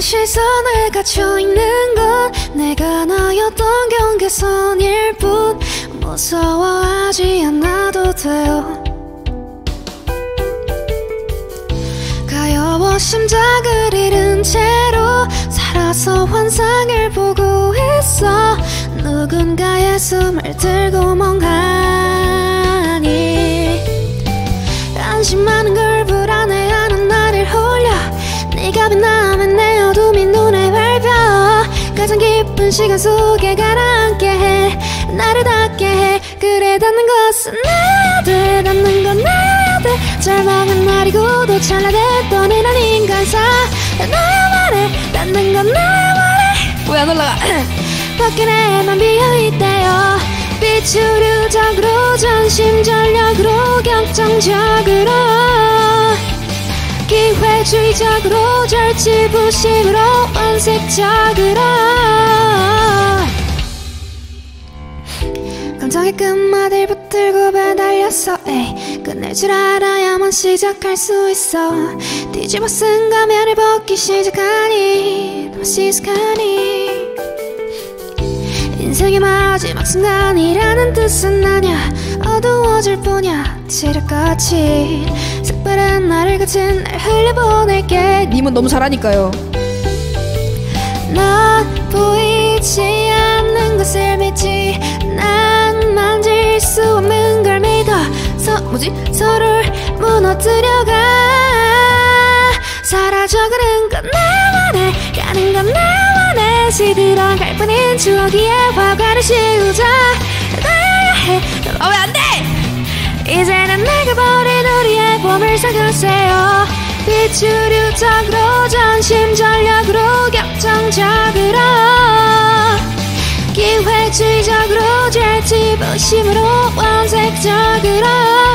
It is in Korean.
시선에 갇혀있는 건 내가 나였던 경계선일 뿐. 무서워하지 않아도 돼요. 가여워 심장을 잃은 채로 살아서 환상을 보고 있어. 누군가의 숨을 들고 멍하니 안심하는 걸 불안해하는 나를 홀려. 네가 빛나면 내 어둠이 눈에 밟혀. 가장 깊은 시간 속에 가라앉게 해. 나를 닿게 해. 그래 닿는 것은 나야 돼. 닿는 건 나야 돼. 절망은 말이고도 찰나됐던 이런 인간사. 나야만 해. 닿는 건 나야만 해. 왜 안 올라가? 밖에 내만 비어있대요. 비추류적으로 전심전력으로 격정적으로 기회주의적으로 절치부심으로 원색적으로 감정의 끝마디를 붙들고 매달렸어. 에이, 끝낼 줄 알아야만 시작할 수 있어. 뒤집어 쓴 가면을 벗기 시작하니 너무 시작하니 인생의 마지막 순간이라는 뜻은 아냐. 어두워질 뿐이야 칠흑같이. 색바른 나를 거친 날 흘려보낼게. 님은 너무 잘하니까요. 넌 보이지 않는 것을 믿지. 난 만질 수 없는 걸 믿어. 서로를 무너뜨려가. 사라져가는 건 나만 해. 가는 건 나만 해. 시들어갈 뿐인 추억 위에 화관을 씌우자. 나야 해. 왜 안 돼? 이제는 내가 버린 우리의 꿈을 사귀세요. 비추류적으로 전심전력으로 격정적으로 기회주의적으로 절치부심으로 원색적으로